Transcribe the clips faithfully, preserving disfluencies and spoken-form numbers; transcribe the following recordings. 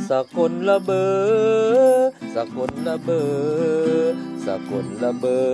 สกลละเบอสกลละเบอสกลละเบอ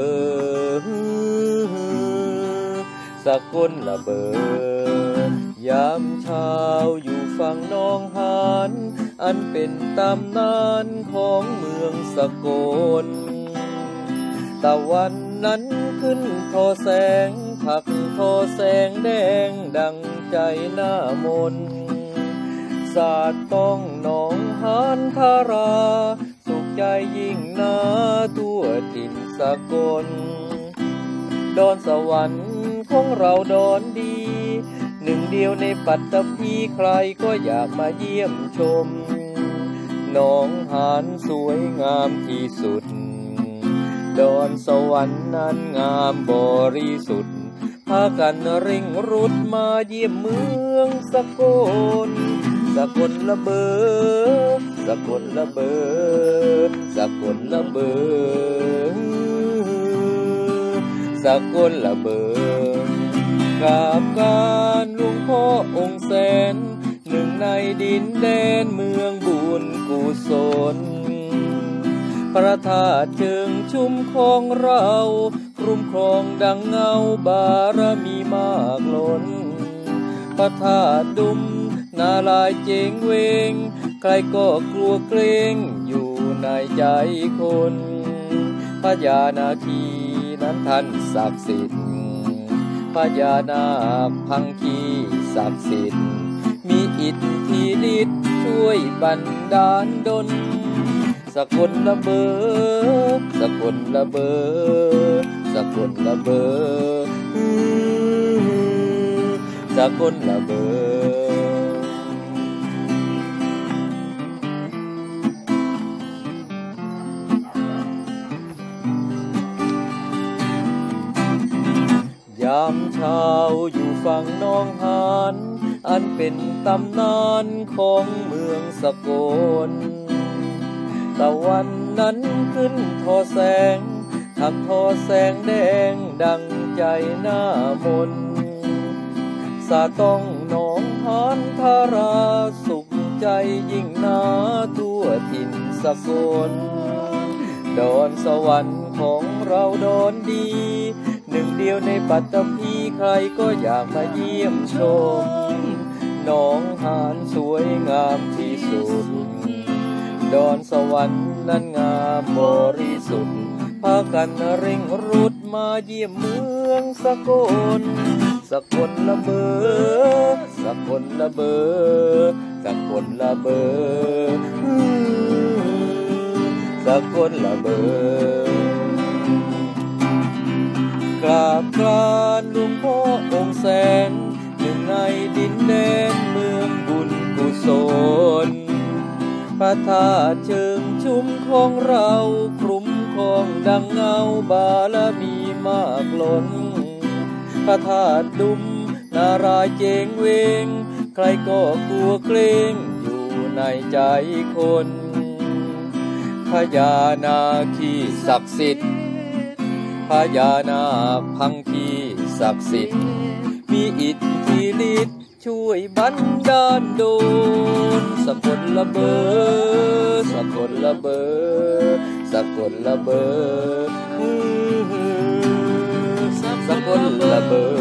สกลละเบอยามเช้าอยู่ฝั่งหนองหานอันเป็นตำนานของเมืองสกลตะวันนั้นขึ้นทอแสงผักทอแสงแดงดังใจหน้ามนสาดต้องหนองหานทาราสุขใจยิ่งนาทั่วถิ่นสกลดอนสวรรค์ของเราดอนดีหนึ่งเดียวในปัตตภีใครก็อยากมาเยี่ยมชมหนองหานสวยงามที่สุดดอนสวรรค์นั้นงามบริสุทธิ์พากันเร่งรุดมาเยี่ยมเมืองสกลสกลละเบอสกลละเบอสกลละเบอสกลละเบอกราบการหลวงพ่อองค์แสนหนึ่งในดินแดนเมืองบุญกุศลพระธาตุเชิงชุมของเราคุ้มครองดังเงาบารมีมากล้นพระธาตุดุมนาลายเจงเวงใครก็กลัวเกรงอยู่ในใจคนพญานาคีนั้นท่านศักดิ์สิทธิ์พญานาคพังคีศักดิ์สิทธิ์มีอิทธิฤทธิ์ช่วยบันดาลดลสกลละเบอสกลละเบอสกลละเบอสกลละเบอยามเช้าอยู่ฝั่งหนองหานอันเป็นตำนานของเมืองสกลตะวันนั้นขึ้นทอแสงถักทอแสงแดงดังใจหน้ามนสาต้องหนองหานทาราสุขใจยิ่งนาทั่วถิ่นสกลดอนสวรรค์ของเราดอนดีหนึ่งเดียวในปัตตภีใครก็อยากมาเยี่ยมชมหนองหานสวยงามที่สุดดอนสวรรค์นั้นงามบริสุทธิ์พากันเร่งรุดมาเยี่ยมเมืองสกลสกลละเบอสกลละเบอสกลละเบอสกลละเบอกราบกรานหลวงพ่อองค์แสนหนึ่งในดินแดนเมืองบุญกุศลพระธาตุเชิงชุมของเราคุ้มครองดังเงาบารมีมากล้นพระธาตุดุมนารายเจงเวงใครก็กลัวเกรงอยู่ในใจคนพญานาคีศักดิ์สิทธิ์พญานาคพังคีศักดิ์สิทธิ์มีอิทธิฤทธิ์ช่วยบันดาลโดนสกลละเบอสกลละเบอสกลละเบอสกลละเบอ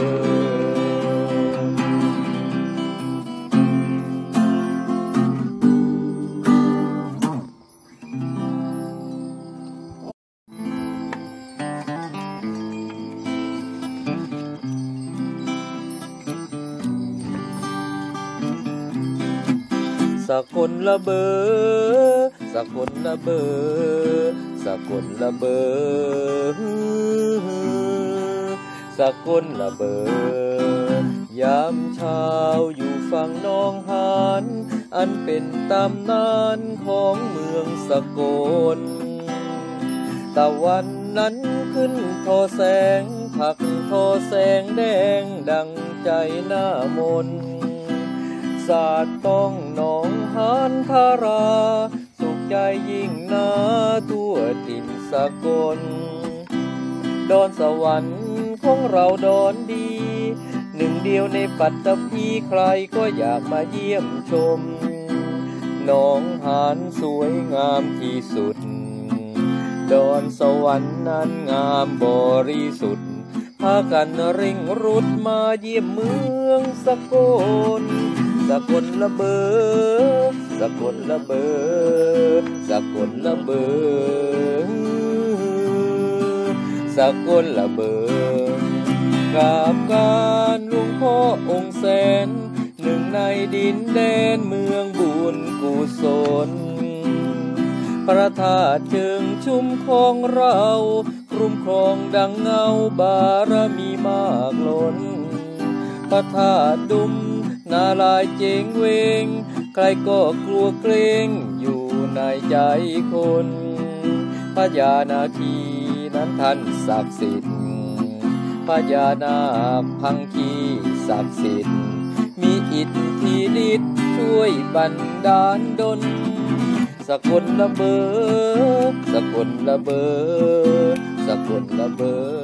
สกลละเบอสกลละเบอสกลละเบอสกลละเบอยามเช้าอยู่ฝั่งหนองหานอันเป็นตำนานของเมืองสกลตะวันนั้นขึ้นทอแสงผักทอแสงแดงดังใจหน้ามนสาดต้องหนองหานทาราสุขใจยิ่งนาทั่วถิ่นสกลดอนสวรรค์ของเราดอนดีหนึ่งเดียวในปัตตภีใครก็อยากมาเยี่ยมชมหนองหานสวยงามที่สุดดอนสวรรค์นั้นงามบริสุทธิ์พากันเร่งรุดมาเยี่ยมเมืองสกลสกลละเบอสกลละเบอสกลละเบอสกลละเบอกราบการหลวงพ่อองค์แสนหนึ่งในดินแดนเมืองบุญกุศลพระธาตุเชิงชุมของเราคุ้มครองดังเงาบารมีมากล้นพระธาตุดุมนาลายเจงเวงใครก็กลัวเกรงอยู่ในใจคนพญานาคีนั้นท่านศักดิ์สิทธิ์พญานาคพังคีศักดิ์สิทธิ์มีอิทธิฤทธิ์ช่วยบันดาลดลสกลละเบอสกลละเบอสกลละเบอ